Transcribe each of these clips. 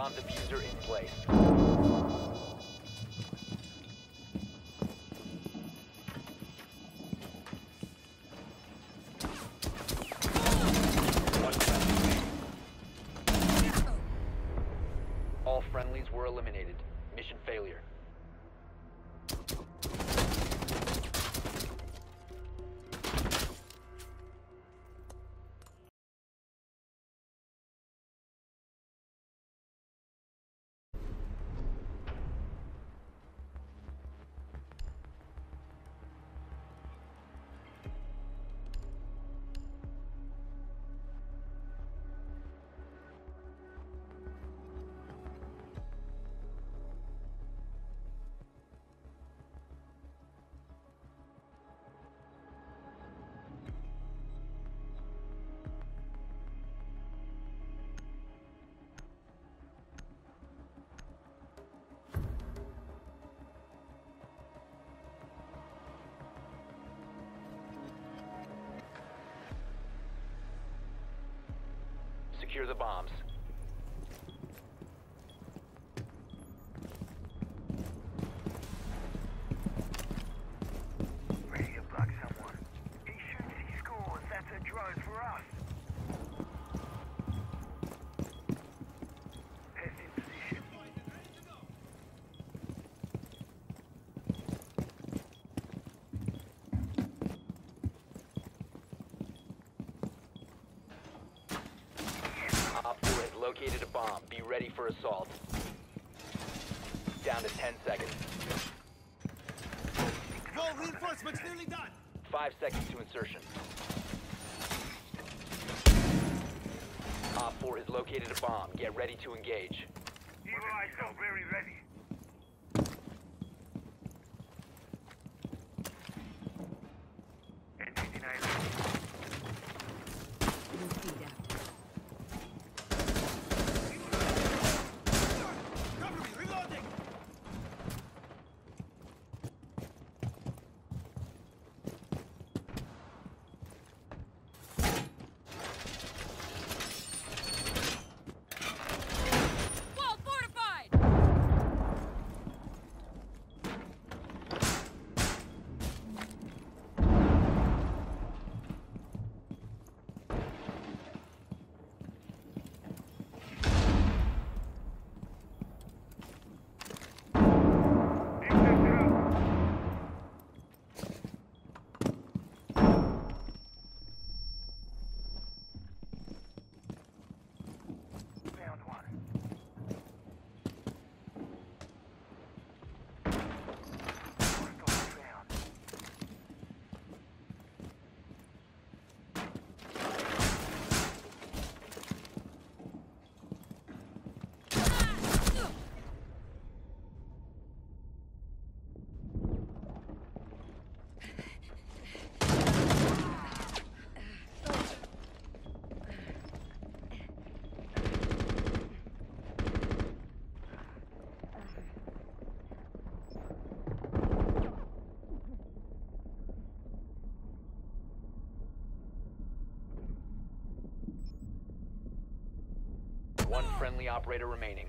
bomb diffuser in place. One friendly. All friendlies were eliminated. Mission failure. Secure the bombs. Ready to block someone. He shoots, he scores. That's a drone for us. Pest in position. Op 4 has located a bomb. Be ready for assault. Down to 10 seconds. Wall reinforcements nearly done. 5 seconds to insertion. Op 4 has located a bomb. Get ready to engage. You guys are very ready. N59. Cover me, reloading. Wall fortified! Found one. Hostile found. One friendly operator remaining.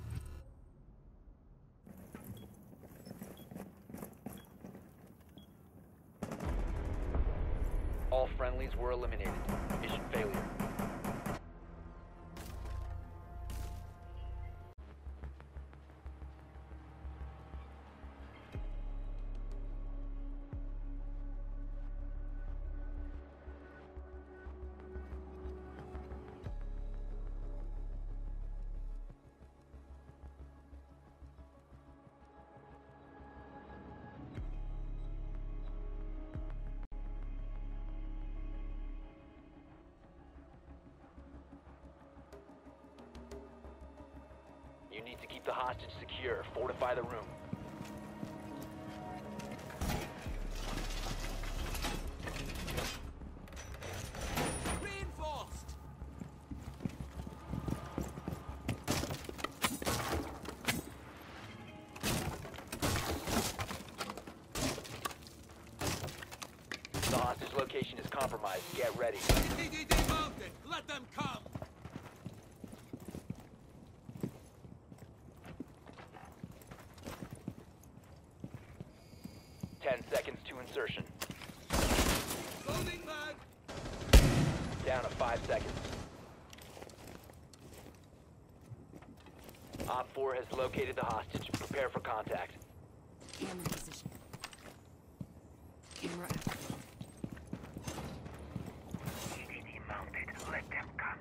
All friendlies were eliminated. Mission failure. You need to keep the hostage secure. Fortify the room. Reinforced. The hostage location is compromised. Get ready. DDD mounted. Let them come. insertion. Loading mag. Down to 5 seconds. Op 4 has located the hostage. Prepare for contact. Camera position. Camera activated. EDD mounted. Let them come.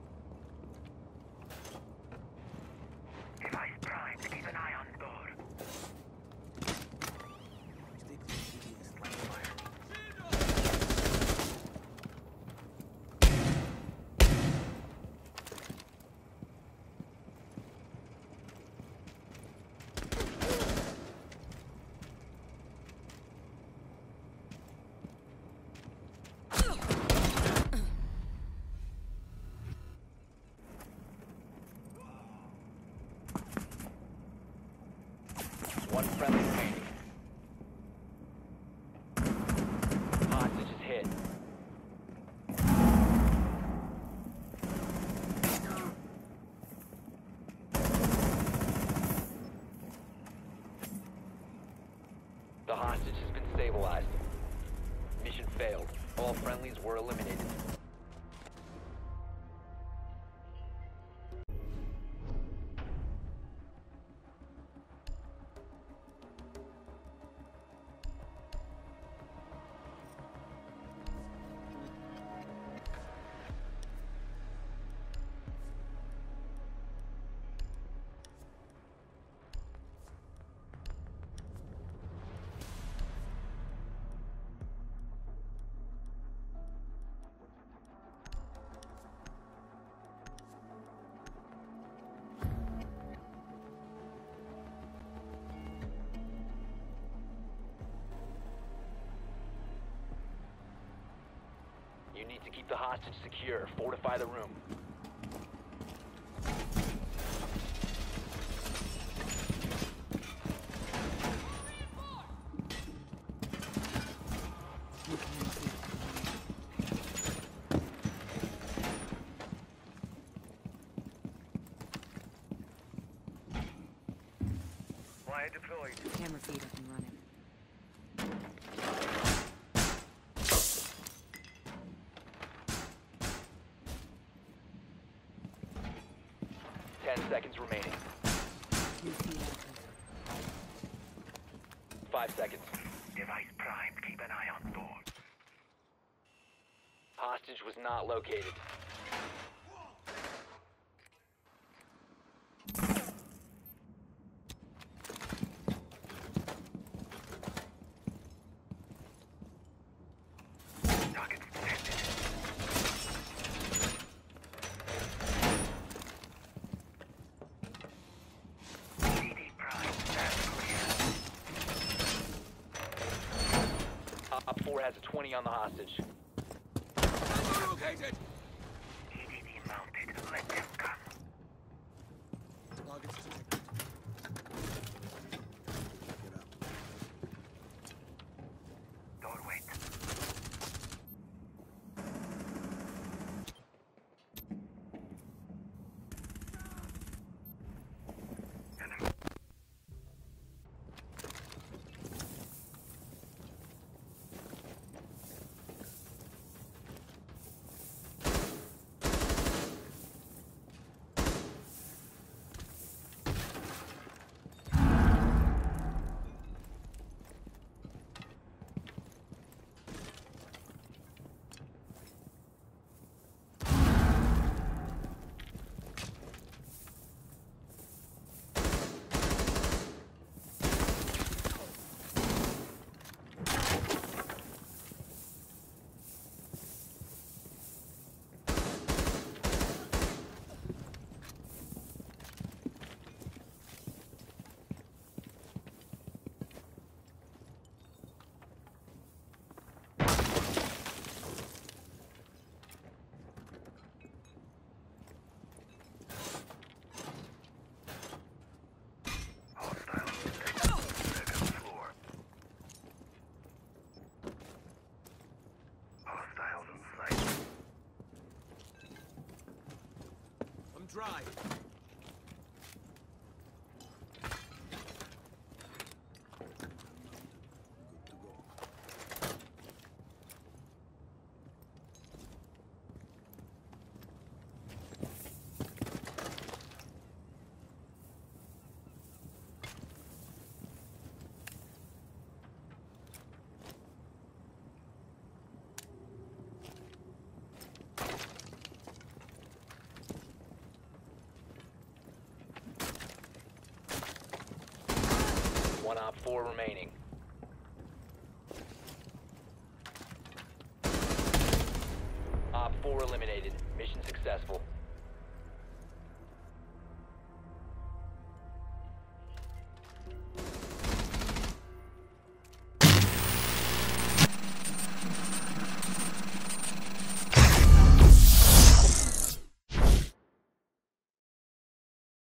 Device primed. Keep an eye on door. One friendly remaining. Hostage is hit. The hostage has been stabilized. Mission failed. All friendlies were eliminated. You need to keep the hostage secure. Fortify the room. Wire deployed. Camera feed up and running. 10 seconds remaining. New feed active. 5 seconds. Device primed. Keep an eye on door. Hostage was not located. Target detected. EDD primed. That's clear. Op 4 has a 20 on the hostage. Enemy located. EDD mounted. Let them come. Targets detected. Get up. Door wait. Enemy. Hostiles detected. Second floor. Hostiles in sight. I'm dry. Good to go. 4 remaining. Op 4 eliminated. Mission successful.